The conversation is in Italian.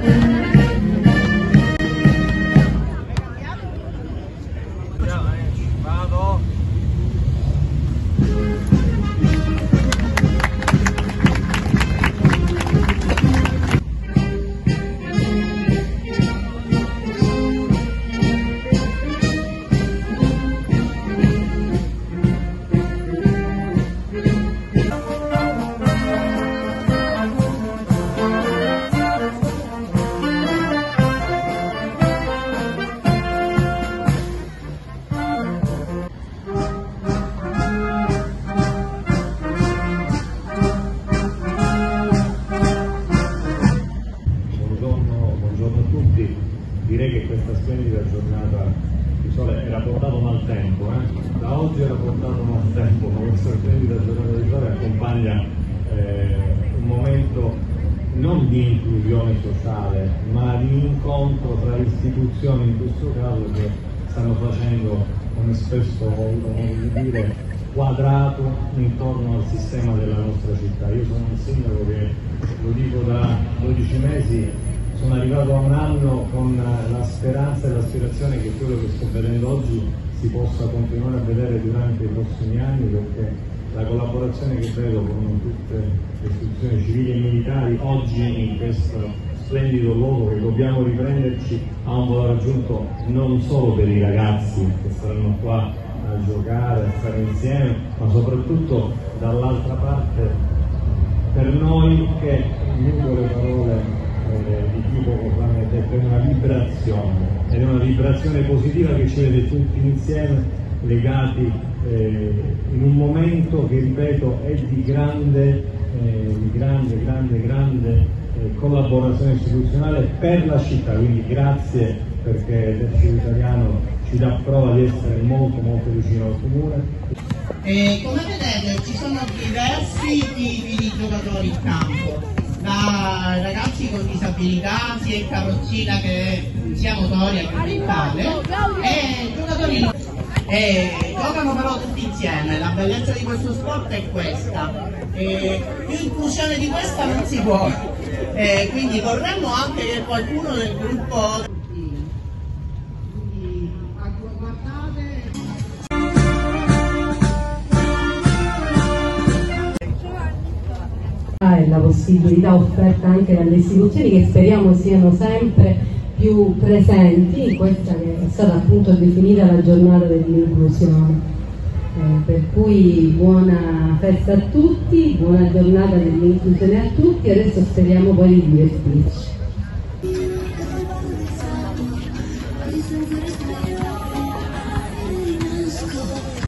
Direi che questa splendida giornata di sole era portato maltempo, da oggi era portato maltempo, ma questa splendida giornata di sole accompagna un momento non di inclusione sociale, ma di incontro tra istituzioni, in questo caso, che stanno facendo, come spesso ho avuto modo di dire, quadrato intorno al sistema della nostra città. Io sono un sindaco che, lo dico da 12 mesi, sono arrivato a un anno con la speranza e l'aspirazione che quello che sto vedendo oggi si possa continuare a vedere durante i prossimi anni, perché la collaborazione che vedo con tutte le istituzioni civili e militari oggi in questo splendido luogo che dobbiamo riprenderci ha un valore aggiunto non solo per i ragazzi che saranno qua a giocare, a stare insieme, ma soprattutto dall'altra parte per noi che, lungo le parole di chi poco fa mi ha detto, è una vibrazione, ed è una vibrazione positiva che ci vede tutti insieme legati in un momento che, ripeto, è di grande collaborazione istituzionale per la città. Quindi grazie, perché l'Esercito Italiano ci dà prova di essere molto vicino al comune. Come vedete ci sono diversi tipi di giocatori in campo, da ragazzi con disabilità sia in carrozzina che sia motoria che mentale, e giocatori giocano però tutti insieme. La bellezza di questo sport è questa, più inclusione di questa non si può, quindi vorremmo anche che qualcuno del gruppo e la possibilità offerta anche dalle istituzioni, che speriamo siano sempre più presenti in questa che è stata appunto definita la giornata dell'inclusione. Per cui buona festa a tutti, buona giornata dell'inclusione a tutti, adesso speriamo poi di divertirci.